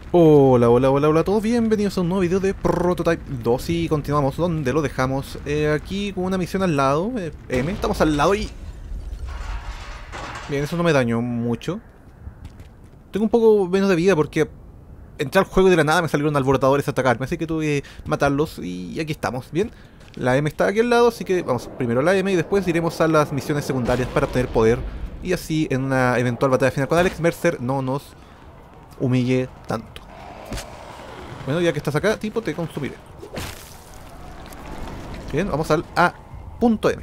Hola, hola, hola, hola a todos, bienvenidos a un nuevo video de Prototype 2 y continuamos donde lo dejamos, aquí con una misión al lado, M, estamos al lado y... Bien, eso no me dañó mucho. Tengo un poco menos de vida porque entré al juego y de la nada me salieron alborotadores a atacarme, así que tuve que matarlos y aquí estamos, bien. La M está aquí al lado, así que vamos primero a la M y después iremos a las misiones secundarias para obtener poder. Y así en una eventual batalla final con Alex Mercer no nos humille tanto. Bueno, ya que estás acá, tipo, te consumiré. Bien, vamos al A.M.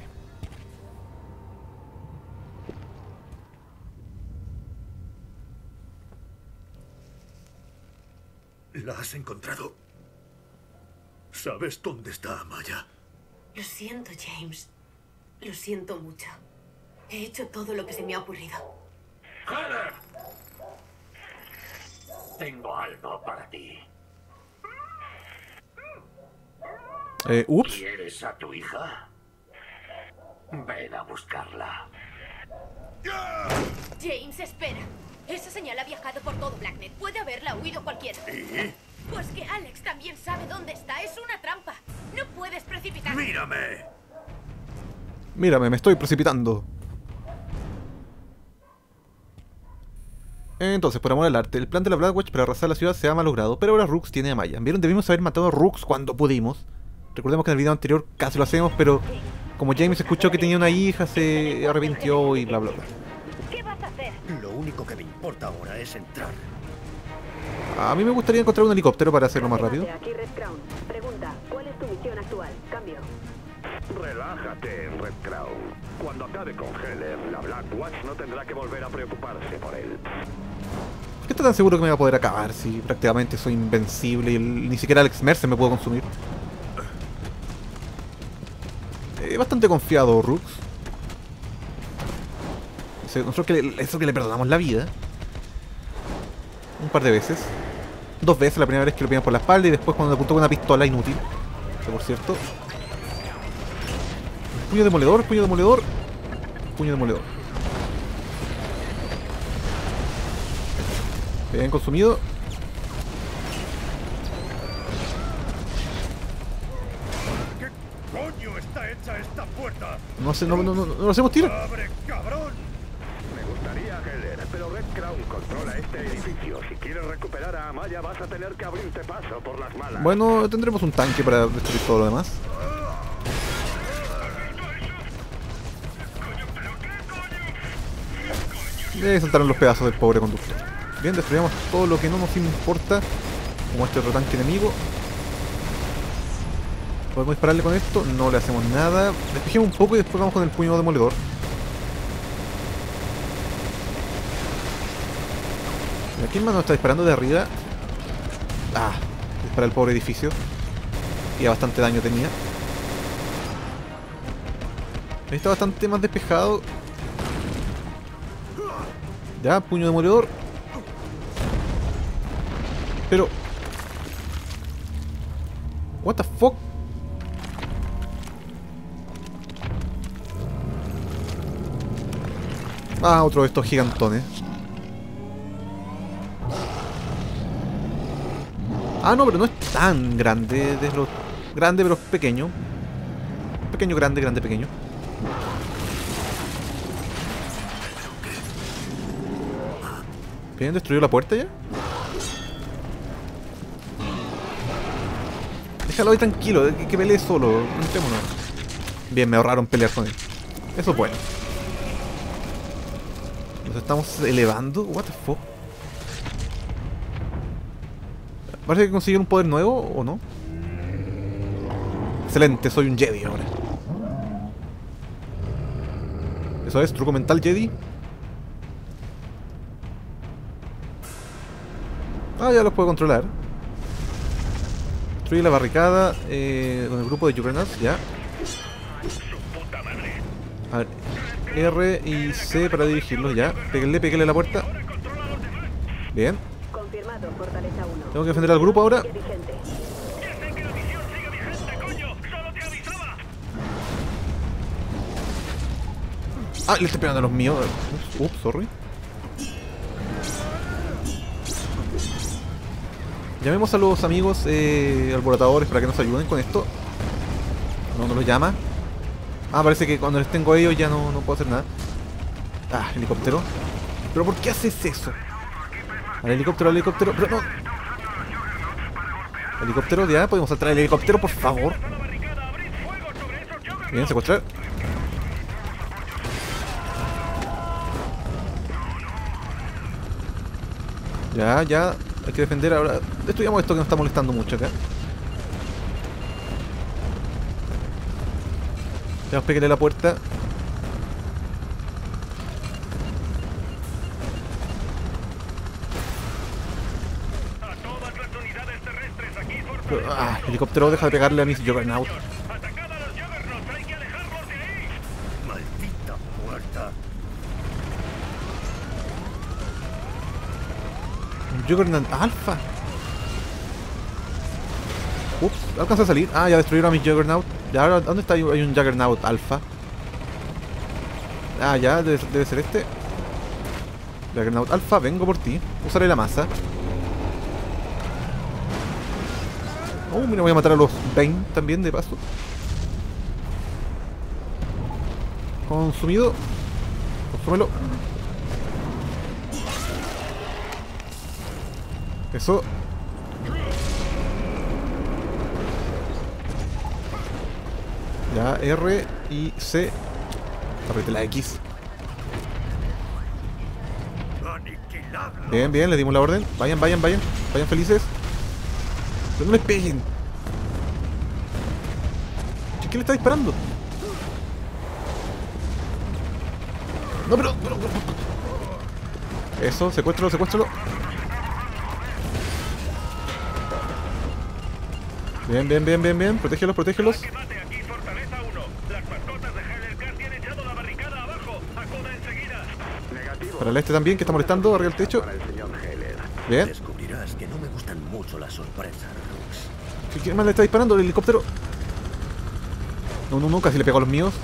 ¿La has encontrado? ¿Sabes dónde está Amaya? Lo siento, James. Lo siento mucho. He hecho todo lo que se me ha ocurrido. ¡Heather! Tengo algo para ti. Ups. ¿Quieres a tu hija? Ven a buscarla. James, espera. Esa señal ha viajado por todo Blacknet. Puede haberla oído cualquiera. ¿Y? Pues que Alex también sabe dónde está. Es una trampa. No puedes precipitar. ¡Mírame! Mírame, me estoy precipitando. Entonces, por amor al arte, el plan de la Black para arrasar la ciudad se ha malogrado, pero ahora Rooks tiene a Maya. ¿Vieron? Debimos haber matado a Rooks cuando pudimos. Recordemos que en el video anterior casi lo hacemos, pero como James escuchó que tenía una hija, se arrepintió y bla bla bla. ¿Qué vas a hacer? Lo único que me importa ahora es entrar. A mí me gustaría encontrar un helicóptero para hacerlo más rápido. Aquí Red Crown. Pregunta, ¿cuál es tu misión actual? Cambio. Relájate, Red Crown. Cuando acabe con Heller, la Black Watch no tendrá que volver a preocuparse por él. ¿Por qué está tan seguro que me va a poder acabar si prácticamente soy invencible y ni siquiera Alex Mercer me puede consumir? Bastante confiado, Rooks. Nosotros eso que le perdonamos la vida. Un par de veces. 2 veces, la primera vez que lo pillan por la espalda y después cuando le apuntó con una pistola inútil. Que por cierto. Puño demoledor, puño demoledor. Puño demoledor. Bien consumido. ¿Qué coño está hecha esta puerta? No sé, no lo hacemos tiro. ¡Abre, cabrón! Me gustaría, Heller, pero Red Crown controla este edificio. Si quieres recuperar a Amaya, vas a tener que abrirte paso por las malas. Bueno, tendremos un tanque para destruir todo lo demás. Le saltaron los pedazos del pobre conductor. Bien, destruyamos todo lo que no nos importa. Como este otro tanque enemigo. ¿Podemos dispararle con esto? No le hacemos nada. Despejemos un poco y después vamos con el puño demoledor. ¿A quién más nos está disparando de arriba? Ah, dispara el pobre edificio. Y bastante daño tenía. Ahí está bastante más despejado. Ya, puño demoledor. Pero... What the fuck? Ah, otro de estos gigantones. Ah, no, pero no es tan grande. Es lo grande, pero es pequeño. Pequeño, grande, grande, pequeño. Bien, destruyó la puerta ya. Déjalo ahí tranquilo, que pelee solo. Entrémonos. Bien, me ahorraron pelear con él. Eso es bueno. Nos estamos elevando. What the fuck. Parece que consiguieron un poder nuevo, ¿o no? Excelente, soy un Jedi ahora. Eso es, truco mental Jedi. Ah, ya los puedo controlar. Destruye la barricada con el grupo de Juggernauts, ya. A ver, R y C para dirigirlos, ya. Péguenle a la puerta. Bien. Confirmado, Fortaleza 1. Tengo que defender al grupo ahora. Sigue vigente. Ah, le estoy pegando a los míos. Ups, sorry. Llamemos a los amigos alborotadores para que nos ayuden con esto. No los llama. Ah, parece que cuando les tengo a ellos ya no puedo hacer nada. Ah, helicóptero. ¿Pero por qué haces eso? Al helicóptero, pero no. Helicóptero, ya, podemos saltar el helicóptero, por favor. Bien, secuestrar. Ya, hay que defender ahora. Destruyamos esto que nos está molestando mucho acá. Ya, péguele la puerta. Helicóptero, deja de pegarle a mis Juggernaut. Maldita puerta. Un Juggernaut Alpha. Ups, alcanza a salir. Ah, ya destruyeron a mis Juggernaut. Ya, ahora, ¿dónde está? Hay un Juggernaut Alpha. Ah, ya, debe ser este. Juggernaut Alpha, vengo por ti. Usaré la masa. Oh, mira, voy a matar a los Bane también, de paso. Consumido. Consúmelo. Eso. Ya, R y C. Apriete la X. Bien, bien, le dimos la orden. Vayan felices. Pero no les peguen. ¿Quién le está disparando? No, pero. Eso, secuéstralo. Bien. Protégelos. Para el este también, que está molestando, arriba del techo. Bien. Descubrirás que no me gustan mucho las sorpresas, Rux. ¿Quién más le está disparando? ¿El helicóptero? No, casi le pegó a los míos.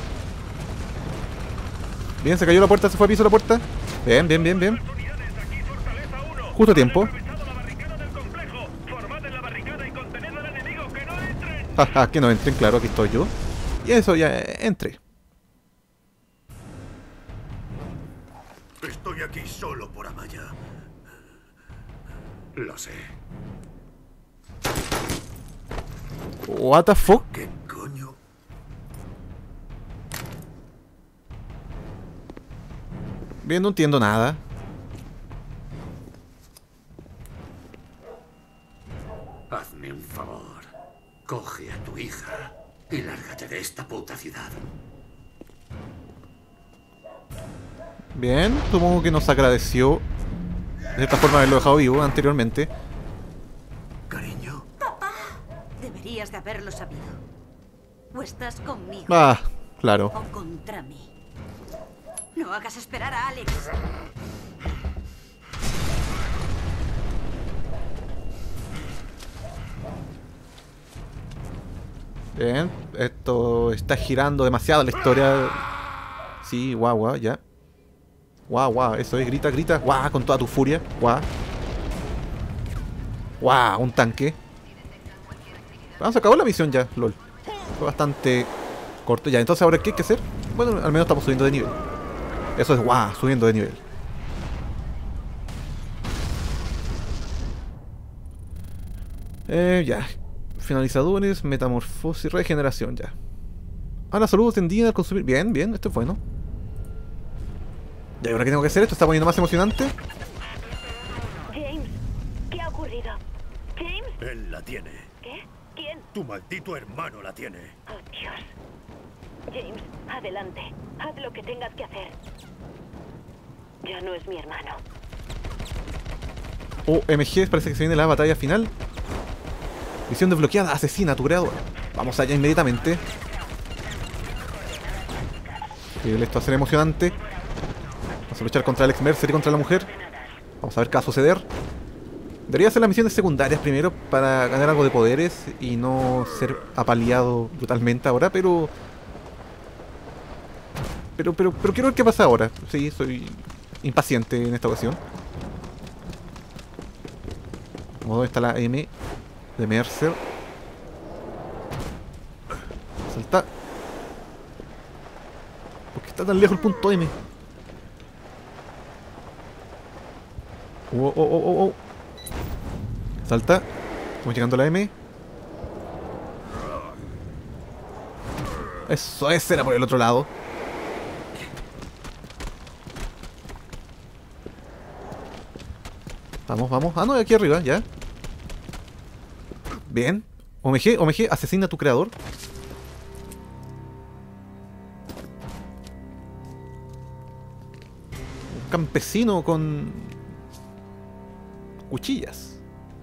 Bien, se cayó la puerta, se fue a piso la puerta. Bien. Justo a tiempo. Jaja, que no entren, claro, aquí estoy yo. Y eso, ya, entré. Estoy aquí solo por Amaya. Lo sé. What the fuck? ¿Qué coño? Bien, no entiendo nada. Hazme un favor. Coge a tu hija y lárgate de esta puta ciudad. Bien, supongo que nos agradeció de esta forma haberlo dejado vivo anteriormente. Cariño. Deberías de haberlo sabido. O estás conmigo Ah, claro. o contra mí. No hagas esperar a Alex. Bien, esto está girando demasiado la historia. Sí, guau, ya. Guau, eso es, grita, guau, con toda tu furia, guau. Guau, un tanque. Se acabó la misión ya, lol. Fue bastante corto ya, entonces ahora ¿qué hay que hacer? Bueno, al menos estamos subiendo de nivel. Eso es, guau, subiendo de nivel. Ya. Finalizadores, metamorfosis, regeneración, ya. La salud tendida al consumir. Bien, esto es bueno. ¿Y ahora qué tengo que hacer? ¿Esto está poniendo más emocionante? James, ¿qué ha ocurrido? James, Él la tiene. ¿qué? ¿Quién? Tu maldito hermano la tiene. Oh, Dios. James, adelante. Haz lo que tengas que hacer. Ya no es mi hermano. MG, parece que se viene la batalla final. Misión desbloqueada, asesina a tu creador. Vamos allá inmediatamente. Esto va a ser emocionante. Vamos a luchar contra el ex Mercer y contra la mujer. Vamos a ver qué va a suceder. Debería hacer las misiones secundarias primero para ganar algo de poderes y no ser apaleado brutalmente ahora, pero quiero ver qué pasa ahora. Sí, soy impaciente en esta ocasión. ¿Dónde está la M de Mercer? Salta. ¿Por qué está tan lejos el punto M? Oh. Salta. Estamos llegando a la M. Eso, ese era por el otro lado. Vamos. Ah, no, aquí arriba, ya. Bien. OMG, asesina a tu creador. Un campesino con cuchillas.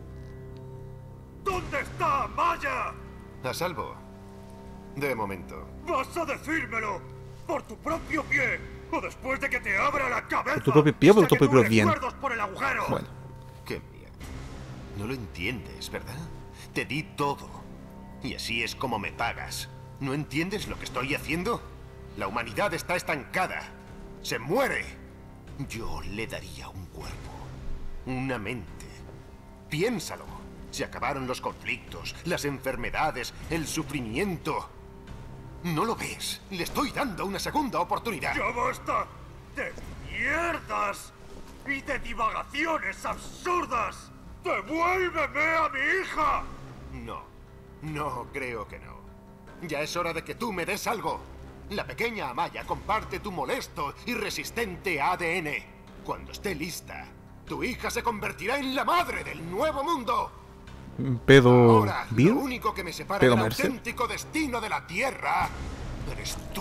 ¿Dónde está Amaya? A salvo. De momento. ¿Vas a decírmelo? ¿Por tu propio pie? ¿O después de que te abra la cabeza? ¿Por tu propio pie o por Sé tu que tú propio bien? recuerdos por el agujero. Bueno. Qué mierda. No lo entiendes, ¿verdad? Te di todo. Y así es como me pagas. ¿No entiendes lo que estoy haciendo? La humanidad está estancada. Se muere. Yo le daría un cuerpo. Una mente. Piénsalo. Se acabaron los conflictos, las enfermedades, el sufrimiento. ¿No lo ves? Le estoy dando una segunda oportunidad. ¡Ya basta de mierdas y de divagaciones absurdas! ¡Devuélveme a mi hija! No creo que no. Ya es hora de que tú me des algo. La pequeña Amaya comparte tu molesto y resistente ADN. Cuando esté lista, tu hija se convertirá en la madre del nuevo mundo. Pedo Ahora, Bill. lo único que me separa Pedo del Mercer. auténtico destino de la Tierra eres tú.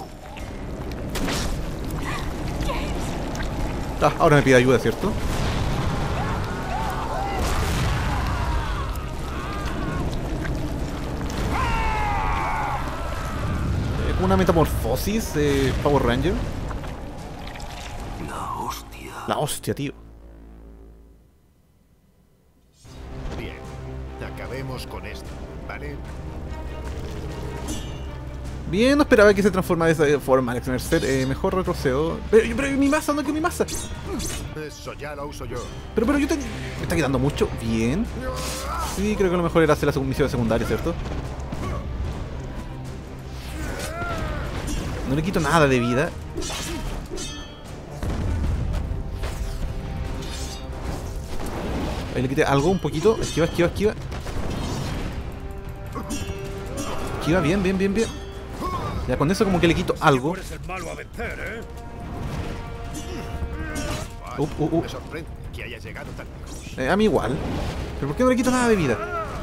Ah, ahora me pide ayuda, ¿cierto? Una metamorfosis de Power Ranger. La hostia, tío. Bien, acabemos con esto, ¿vale? Bien, no esperaba que se transformara de esa forma, Alex Mercer. Mejor retrocedo. Pero mi masa, no quiero mi masa. Eso ya lo uso yo. Pero yo te... Me está quitando mucho. Bien. Sí, creo que lo mejor era hacer la misión secundaria, ¿cierto? No le quito nada de vida. Ahí le quité algo, un poquito. Esquiva. Esquiva, bien. Ya con eso como que le quito algo. Eres el malo a vencer, Me sorprende que haya llegado tan lejos. A mí igual. Pero ¿por qué no le quito nada de vida?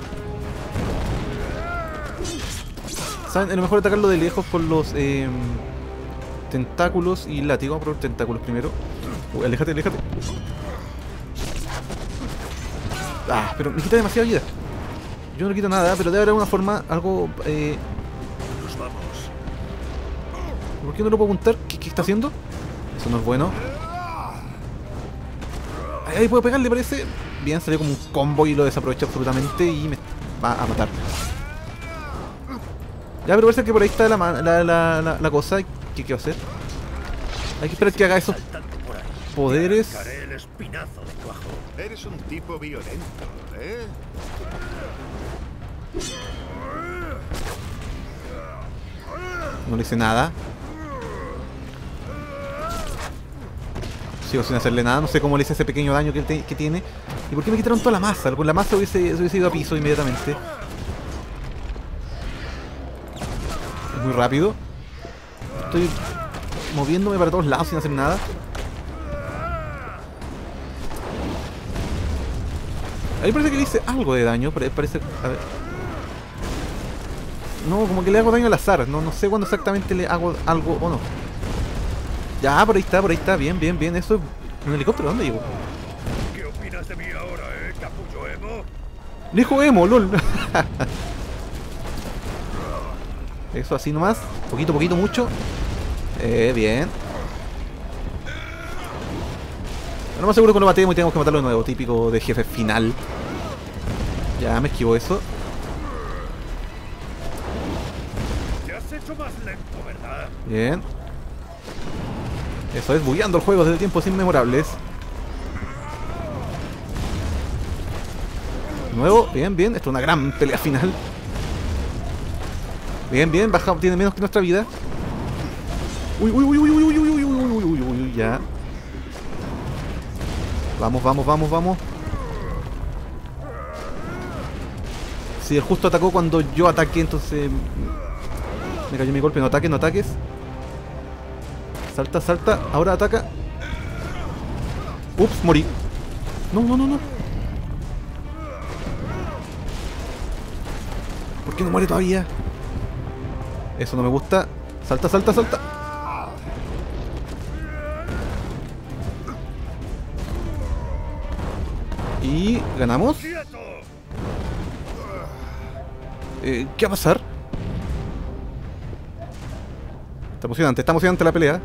¿Saben? Es lo mejor atacarlo de lejos con los tentáculos y látigo. Vamos a probar tentáculos primero. Aléjate. Ah, pero me quita demasiada vida. Yo no le quito nada, pero debe haber una forma, algo... Nos vamos. ¿Por qué no lo puedo apuntar? ¿Qué está haciendo? Eso no es bueno. Ahí puedo pegarle, parece. Bien, salió como un combo y lo desaproveché absolutamente y me va a matar. Ya, pero parece que por ahí está la cosa. ¿Qué quiero hacer? Hay que esperar que haga esos poderes. Sacaré el espinazo de tu ajo. Eres un tipo violento, ¿eh? No le hice nada. Sigo sin hacerle nada. No sé cómo le hice ese pequeño daño que tiene. ¿Y por qué me quitaron toda la masa? Con la masa hubiese ido a piso inmediatamente. Es muy rápido. Estoy moviéndome para todos lados sin hacer nada. Ahí parece que le hice algo de daño. Parece... A ver. No, como que le hago daño al azar. No sé cuándo exactamente le hago algo o no. Ya, por ahí está. Bien. Eso es un helicóptero. ¿Dónde llegó? ¿Qué opinas de mí ahora, capullo emo? Le dijo emo, lol. Eso así nomás. Poquito, mucho. Bien. No más seguro que lo matemos y tenemos que matarlo de nuevo. Típico de jefe final. Ya, me esquivo eso. Te has hecho más lento, ¿verdad? Bien. Eso es, bugueando el juego desde tiempos inmemorables. De nuevo, bien, bien. Esto es una gran pelea final. Bien, bien, baja, tiene menos que nuestra vida. Uy, uy, uy, uy, uy, uy, uy, uy, uy, uy, uy, ya. Vamos, vamos, vamos, vamos. Si él justo atacó cuando yo ataqué, entonces me cayó mi golpe. No ataques, no ataques. Salta, salta. Ahora ataca. Ups, morí. No, no, no, no. ¿Por qué no muere todavía? Eso no me gusta. Salta, salta, salta. Y ganamos. ¿Qué va a pasar? Está emocionante la pelea.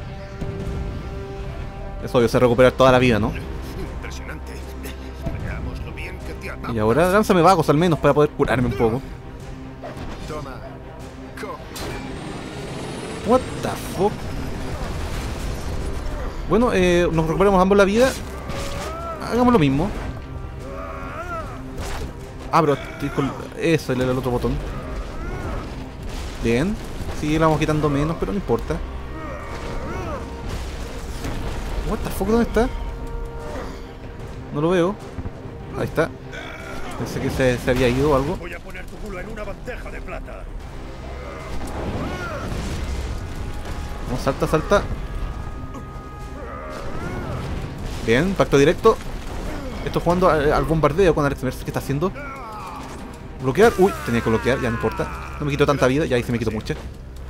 Es obvio, se recuperar toda la vida, ¿no? Impresionante. Veamos lo bien que te atamos. Y ahora lánzame vagos al menos para poder curarme un poco. Toma. What the fuck. Bueno, nos recuperamos ambos la vida. Hagamos lo mismo. Ah, pero estoy con... Eso, el otro botón. Bien. Sí, le vamos quitando menos, pero no importa. What the fuck, ¿dónde está? No lo veo. Ahí está. Pensé que se había ido o algo. Voy a poner tu culo en una bandeja de plata. Vamos, salta, salta. Bien, impacto directo. Estoy jugando al bombardeo con Alex Mercer. ¿Qué está haciendo? Bloquear. Uy, tenía que bloquear, ya no importa. No me quito tanta vida, ya ahí se me quitó mucha.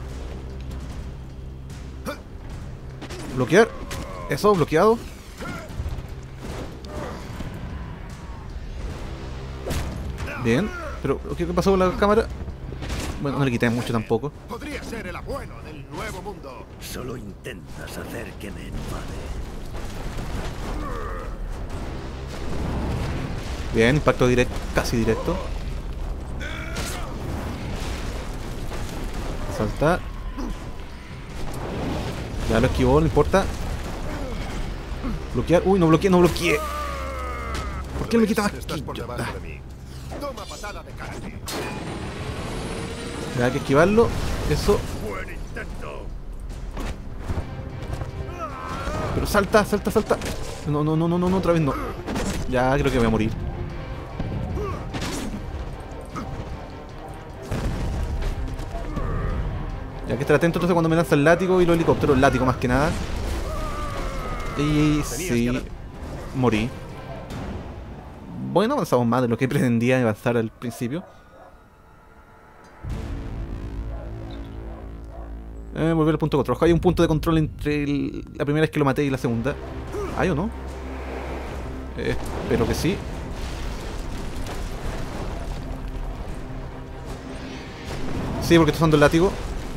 Bloquear. Eso, bloqueado. Bien. Pero, ¿qué pasó con la cámara? Bueno, no le quité mucho tampoco. Podría ser el abuelo del nuevo mundo. Solo intentas hacer que me enfade. Bien, impacto directo, casi directo. Salta. Ya lo esquivó, no importa. Bloquear. Uy, no bloqueé, no bloqueé. ¿Por qué me quitaba Estás aquí? por debajo de mí. Toma patada de karate. Ya hay que esquivarlo. Eso. Buen intento. Pero salta, salta, salta. No, no, no, no, no, otra vez no. Ya creo que voy a morir. Ya que estar atento entonces cuando me lanza el látigo y los helicópteros. El látigo más que nada. Y sí, morí. Bueno, avanzamos más de lo que pretendía avanzar al principio. Volver al punto de control. Hay un punto de control entre la primera vez que lo maté y la segunda. ¿Hay o no? Espero que sí. Sí, porque estoy usando el látigo.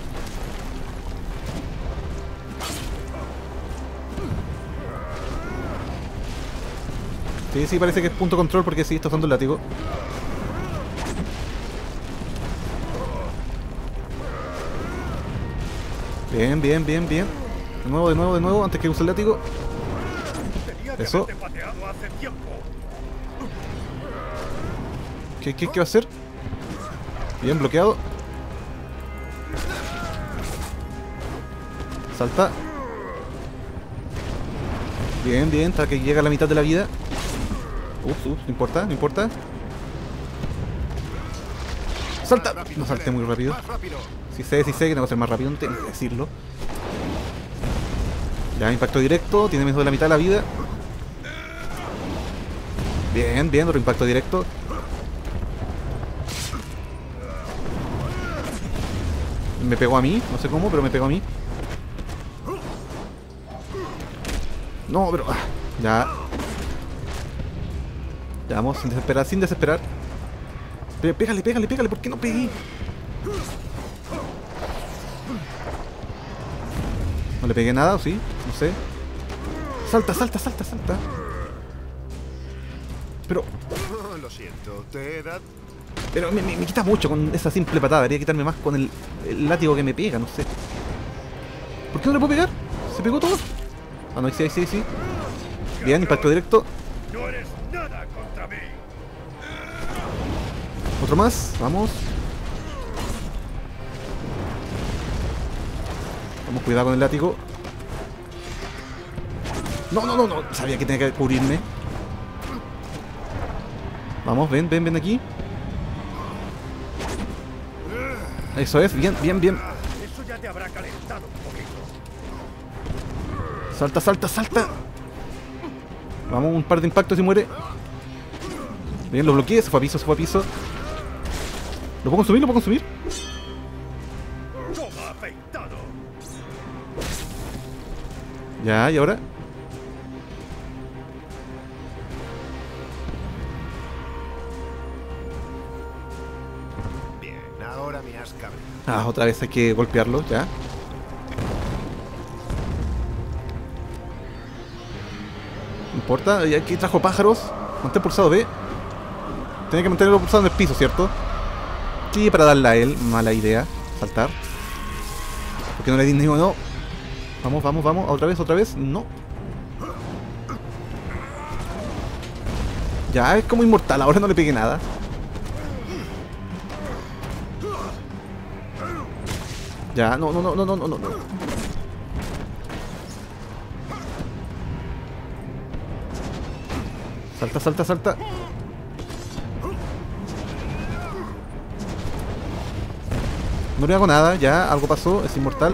Sí, sí, parece que es punto control porque sí, está usando el látigo. Bien, bien, bien, bien. De nuevo, de nuevo, de nuevo, antes que use el látigo. Eso. ¿Qué va a hacer? Bien, bloqueado. Salta. Bien, bien, hasta que llega a la mitad de la vida. Ups, no importa, no importa. ¡Salta! No salté muy rápido. Sí sé que tengo que ser más rápido, no tengo que decirlo. Ya, impacto directo, tiene menos de la mitad de la vida. Bien, bien, otro impacto directo. Me pegó a mí, no sé cómo, pero me pegó a mí. No, pero... ya. Ya vamos, sin desesperar, sin desesperar. Pégale, pégale, pégale, ¿por qué no pegué? No le pegué nada, ¿o sí? No sé. Salta, salta, salta, salta. Pero... Lo siento, te he dado... Pero me quita mucho con esa simple patada. Debería quitarme más con el látigo que me pega, no sé. ¿Por qué no le puedo pegar? ¿Se pegó todo? Ah, no, sí, sí, sí. Bien, impacto directo. No eres nada contra mí. Otro más, vamos. Vamos, cuidado con el látigo. No, no, no, no. Sabía que tenía que cubrirme. Vamos, ven, ven, ven aquí. Eso es, bien, bien, bien. Eso ya te habrá calentado un poquito. Salta, salta, salta. Vamos, un par de impactos y muere. Bien, lo bloqueé, se fue a piso, se fue a piso. ¿Lo puedo consumir? ¿Lo puedo consumir? Toma, afeitado. Ya, ¿y ahora? Bien, ahora me has cabreado. Ah, otra vez hay que golpearlo, ya. No importa, y aquí trajo pájaros. Mantén pulsado B. Tiene que mantenerlo pulsado en el piso, ¿cierto? Sí, para darle a él. Mala idea. Saltar. Porque no le di ni uno. No. Vamos, vamos, vamos. Otra vez, otra vez. No. Ya, es como inmortal. Ahora no le pegué nada. Ya, no, no, no, no, no, no, no. Salta, salta, salta. No le hago nada, ya, algo pasó, es inmortal.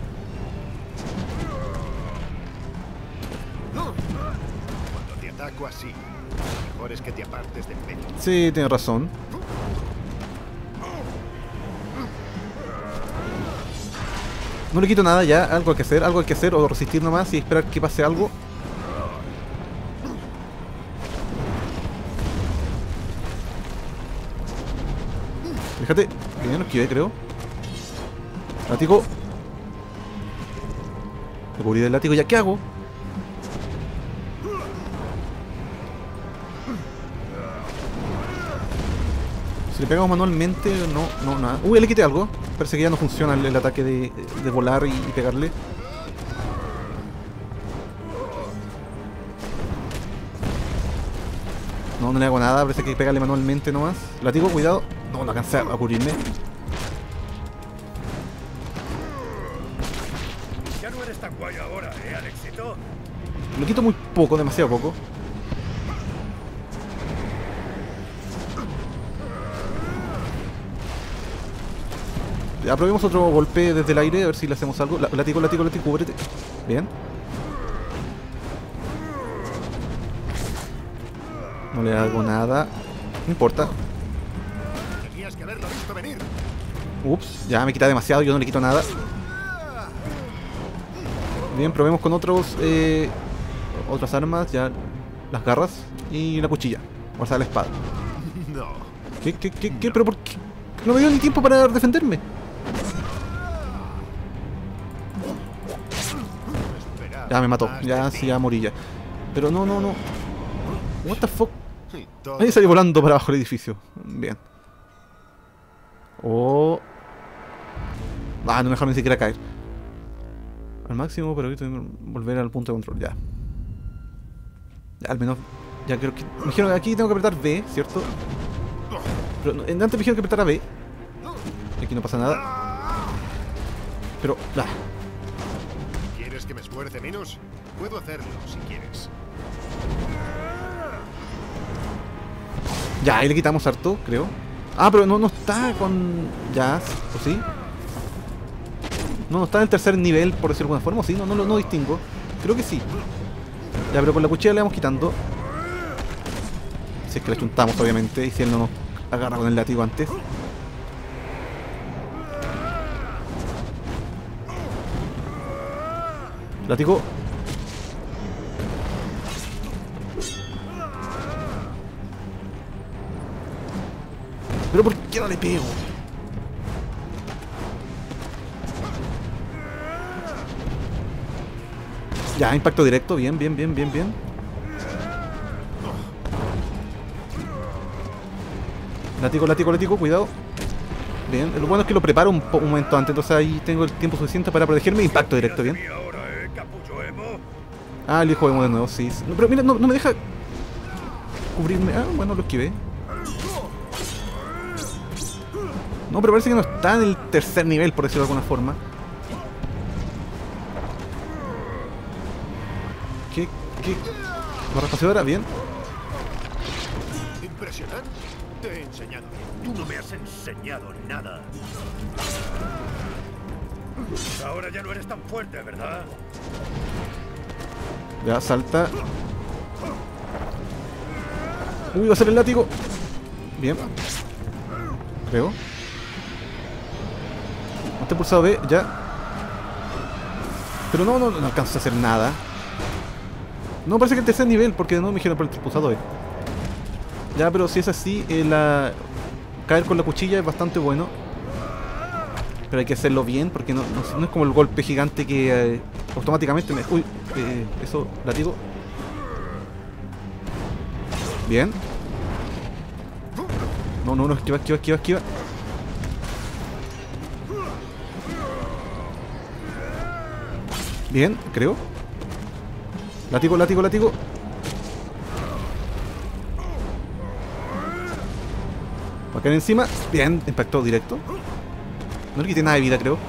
Cuando te ataco así, lo mejor es que te apartes del pecho. Sí, tiene razón. No le quito nada ya, algo hay que hacer, o resistir nomás y esperar que pase algo. Fíjate, bien, lo esquivé, creo. Látigo. Me cubrí del látigo, ¿ya qué hago? Si le pegamos manualmente, no, nada. Uy, le quité algo. Parece que ya no funciona el ataque de volar y pegarle. No, no le hago nada, parece que hay que pegarle manualmente nomás. Látigo, cuidado. No, no alcancé a cubrirme. Ya no eres tan guay ahora, Alexito. Lo quito muy poco, demasiado poco. Ya, probemos otro golpe desde el aire, a ver si le hacemos algo. Látigo, látigo, látigo, cúbrete. Bien. No le hago nada. No importa. Tenías que haberlo visto venir. Ups, ya me quita demasiado, yo no le quito nada. Bien, probemos con otras armas, ya las garras y la cuchilla. O sea, la espada. No. ¿Qué? ¿Pero por qué? No me dio ni tiempo para defenderme. Ya me mató, ya sí, ya morí ya. Pero no. What the fuck. Ahí salí volando para abajo del edificio. Bien. Oh. Ah, no me dejaron ni siquiera caer. Al máximo, pero ahorita tengo que volver al punto de control, ya. Ya, al menos. Ya creo que. Me dijeron que aquí tengo que apretar B, ¿cierto? Pero antes me dijeron que apretara B. Aquí no pasa nada. Pero. ¿Quieres que me esfuerce menos? Puedo hacerlo si quieres. Ya, ahí le quitamos harto, creo. Ah, pero no está con... Ya, ¿o sí? No está en el tercer nivel, por decirlo de alguna forma, ¿o sí? No distingo. Creo que sí. Ya, pero con la cuchilla le vamos quitando. Si es que le chuntamos, obviamente, y si él no nos agarra con el látigo antes. Látigo. ¿Pero por qué no le pego? Ya, impacto directo, bien. Látigo, cuidado. Bien, lo bueno es que lo preparo un momento antes, entonces ahí tengo el tiempo suficiente para protegerme. Impacto directo, bien. Ah, el hijo de de nuevo, sí. No, pero mira, no me deja cubrirme. Ah, bueno, lo esquivé. No, pero parece que no está en el tercer nivel, por decirlo de alguna forma. ¿Qué? ¿Barra espaciadora? Bien. Impresionante. Te he enseñado. Tú no me has enseñado nada. Ahora ya no eres tan fuerte, ¿verdad? Ya, salta. Uy, va a ser el látigo. Bien. Creo. Este pulsado B, ya. Pero no alcanza a hacer nada. No, parece que el tercer nivel, porque no me dijeron por el pulsado B. Ya, pero si es así, caer con la cuchilla es bastante bueno. Pero hay que hacerlo bien, porque no es como el golpe gigante que automáticamente me... Uy, eso, látigo. Bien. No, esquiva. Bien, creo. Látigo. Va a caer encima. Bien, impactó directo. No le quité nada de vida, creo.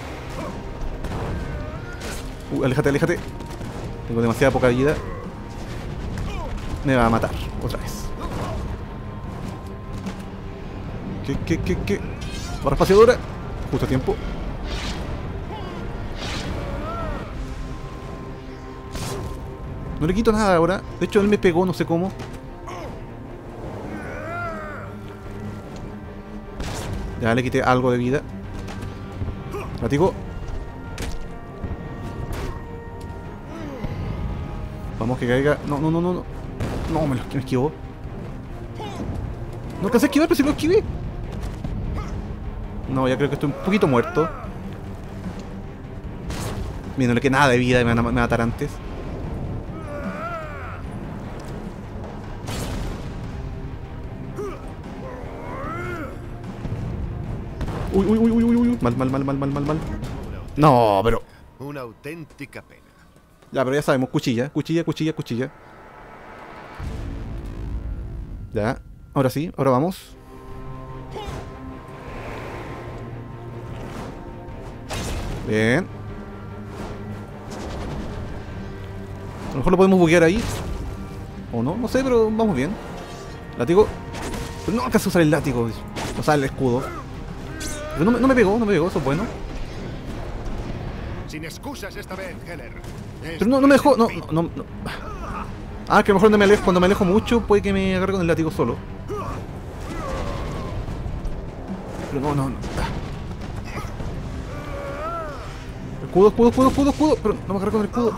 Aléjate. Tengo demasiada poca vida. Me va a matar, otra vez. ¿Qué? Barra espaciadora. Justo a tiempo. No le quito nada ahora. De hecho, él me pegó, no sé cómo. Ya le quité algo de vida. Látigo. Vamos que caiga. No. No, me esquivó. No alcancé a esquivar, pero si lo esquivé. No, ya creo que estoy un poquito muerto. Mira, no le queda nada de vida y me van a matar antes. Uy. Mal. No, pero... Una auténtica pena. Ya, pero ya sabemos, cuchilla. Ya, ahora sí, ahora vamos. Bien. A lo mejor lo podemos buguear ahí. O no, no sé, pero vamos bien. Látigo. Pero no alcanzo a usar el látigo. O sea, el escudo. Pero no me pegó, eso es bueno. Sin excusas esta vez, Heller. Pero no me dejó, no. Ah, que a lo mejor cuando me alejo mucho puede que me agarre con el látigo solo. Pero no. Escudo. Pero no me agarré con el escudo.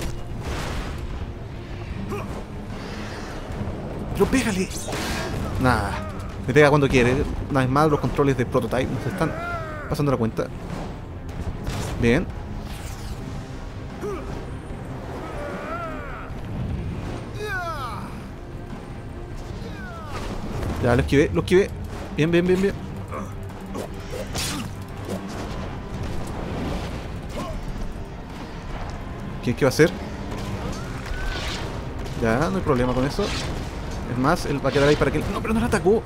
Pero pégale. Nada. Me pega cuando quiere. Una vez más, los controles de Prototype nos están pasando la cuenta. Bien. Ya, lo esquivé. Bien. ¿Qué va a hacer? Ya, no hay problema con eso. Es más, él va a quedar ahí para que... No, pero no la atacó.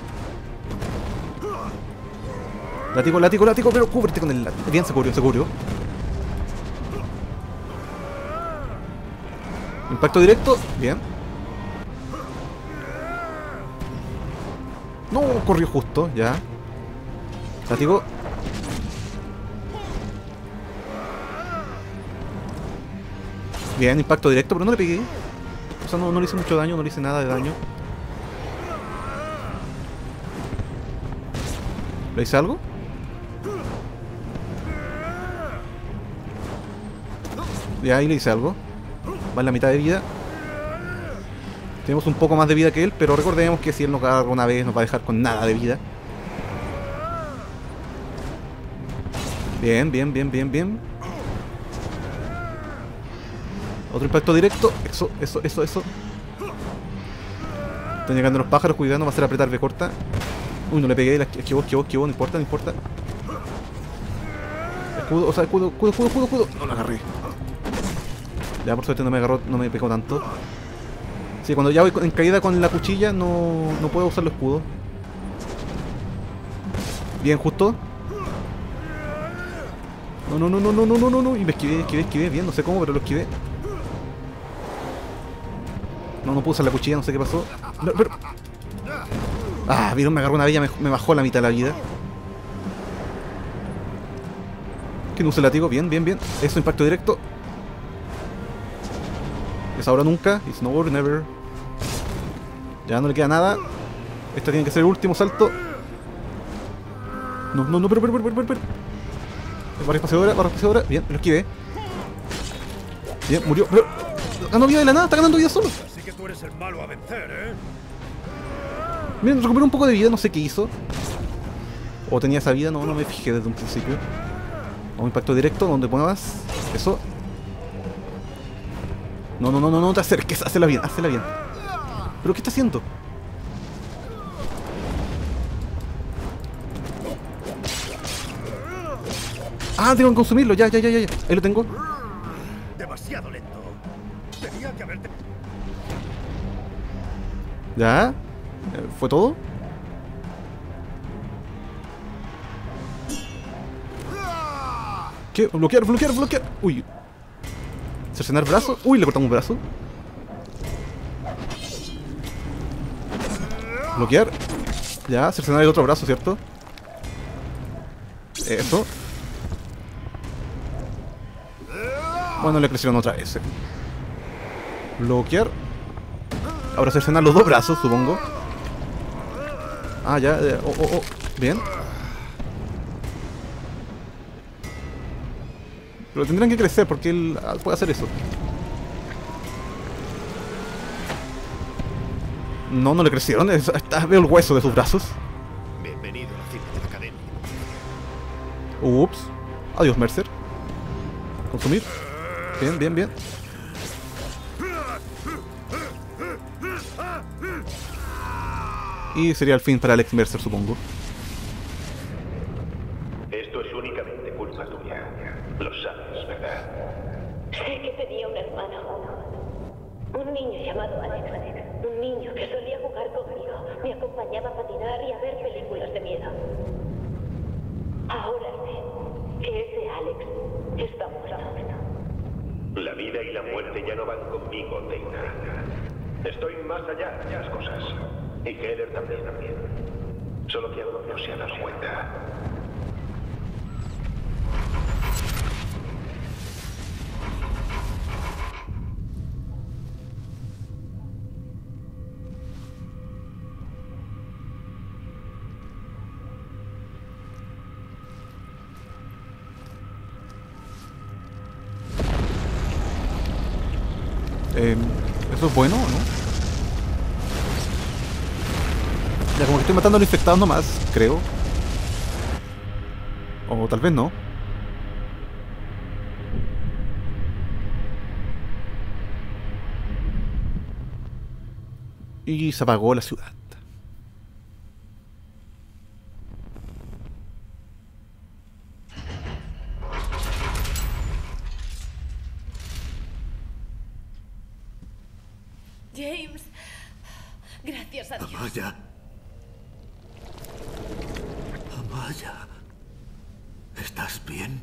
Látigo, pero cúbrete con el látigo. Bien, se cubrió. Impacto directo. Bien. No, corrió justo, ya. Látigo. Bien, impacto directo, pero no le pegué. O sea, no le hice mucho daño, no le hice nada de daño. ¿Le hice algo? Ya, ahí le hice algo. Va en la mitad de vida. Tenemos un poco más de vida que él, pero recordemos que si él nos agarra una vez nos va a dejar con nada de vida. Bien. Otro impacto directo. Eso. Están llegando los pájaros, cuidado, va a ser apretar B corta. Uy, no le pegué, esquivó, no importa. Escudo. No lo agarré. Ya, por suerte no me pegó tanto. Sí, cuando ya voy en caída con la cuchilla no puedo usar los escudos. Bien, justo. No, no, no, no, no, no, no, no, no. Y me esquivé. Bien, no sé cómo, pero lo esquivé. No, no pude usar la cuchilla, no sé qué pasó. No, pero... Ah, vieron, me agarró una villa, me bajó la mitad de la vida. Que no use el látigo, bien, bien, bien. Eso, impacto directo. Es ahora nunca, it's no or never. Ya no le queda nada. Este tiene que ser el último salto. No, no, no, pero. Barra espaciadora, bien, lo esquivé. Bien, murió, pero... Ganó vida de la nada, está ganando vida solo. Así que tú eres el malo a vencer, ¿eh? Miren, recuperó un poco de vida, no sé qué hizo. O tenía esa vida, no me fijé desde un principio. Un impacto directo, donde pongas. Eso. No, no, no, no, no te acerques, hazla bien. ¿Pero qué está haciendo? Ah, tengo que consumirlo, ya. Ahí lo tengo. Demasiado lento. Tenía que haberte... Ya. ¿Fue todo? ¿Qué? Bloquear. Uy. Cercenar brazo. Uy, le cortamos un brazo. Bloquear. Ya, cercenar el otro brazo, ¿cierto? Eso. Bueno, le crecieron otra vez. Bloquear. Ahora cercenar los dos brazos, supongo. Ah, ya. Bien. Pero tendrán que crecer porque él puede hacer eso. No, no le crecieron. Veo el hueso de sus brazos. Bienvenido a la cima de la academia. Ups. Adiós, Mercer. Consumir. Bien. Y sería el fin para Alex Mercer, supongo. Esto es únicamente culpa tuya. Lo sabes, ¿verdad? Sé que tenía un hermano. Un niño llamado Alex. Un niño que solía jugar conmigo. Me acompañaba a patinar y a ver películas de miedo. Ahora sé que ese Alex está muerto. La vida y la muerte ya no van conmigo, Dana. Estoy más allá de las cosas. Y Heller también. Solo que aún no se ha dado cuenta. ¿Eso es bueno o no? Ya, como que estoy matando a los infectados nomás, creo. O tal vez no. Y se apagó la ciudad. James, gracias a Dios. Amaya. ¿Estás bien?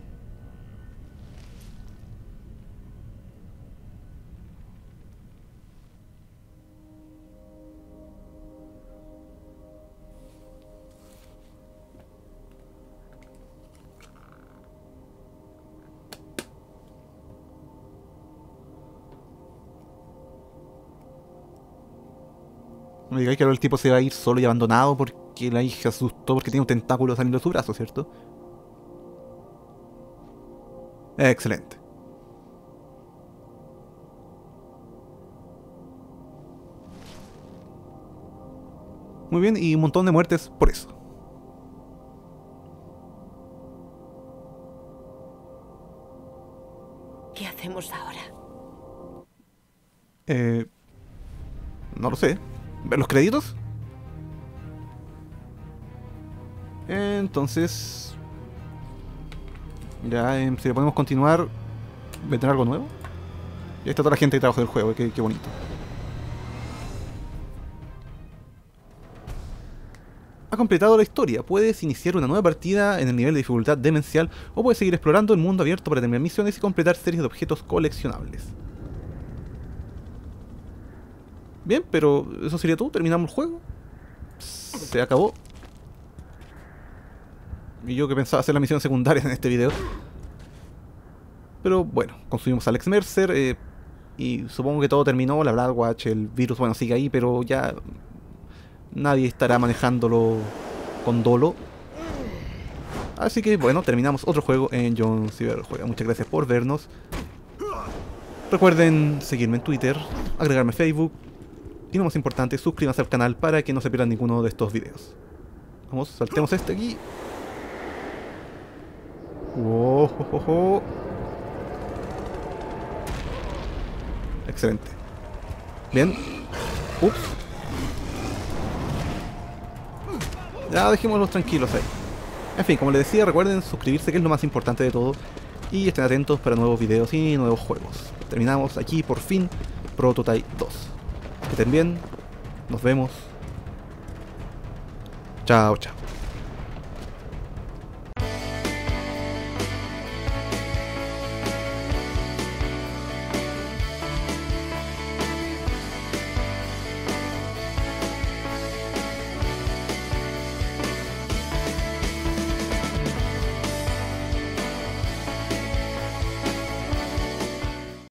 No me digáis que ahora el tipo se va a ir solo y abandonado porque la hija se asustó porque tiene un tentáculo saliendo de su brazo, ¿cierto? Excelente. Muy bien, y un montón de muertes por eso. ¿Qué hacemos ahora? No lo sé. ¿Ver los créditos? Entonces... Ya, si le podemos continuar... ¿Meter algo nuevo? Y ahí está toda la gente que trabaja en el juego, qué bonito. ha completado la historia. Puedes iniciar una nueva partida en el nivel de dificultad demencial o puedes seguir explorando el mundo abierto para terminar misiones y completar series de objetos coleccionables. Bien, pero eso sería todo. Terminamos el juego. Se acabó. Y yo que pensaba hacer la misión secundaria en este video. Pero bueno, consumimos a Alex Mercer. Y supongo que todo terminó. La Black Watch, el virus, bueno, sigue ahí, pero ya nadie estará manejándolo con dolo. Así que bueno, terminamos otro juego en John Ciber Juega. Muchas gracias por vernos. Recuerden seguirme en Twitter, agregarme a Facebook. Y lo más importante, suscríbanse al canal para que no se pierdan ninguno de estos videos. Vamos, saltemos este aquí. Wow, oh, oh, oh. Excelente. Bien. Ups. Ya dejémoslos tranquilos ahí. En fin, como les decía, recuerden suscribirse, que es lo más importante de todo. Y estén atentos para nuevos videos y nuevos juegos. Terminamos aquí por fin Prototype 2. Que estén bien. Nos vemos. Chao, chao.